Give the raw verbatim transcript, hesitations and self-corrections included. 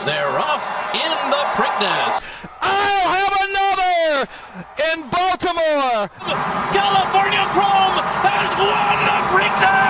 They're off in the Preakness. I'll have another in Baltimore. California Chrome has won the Preakness.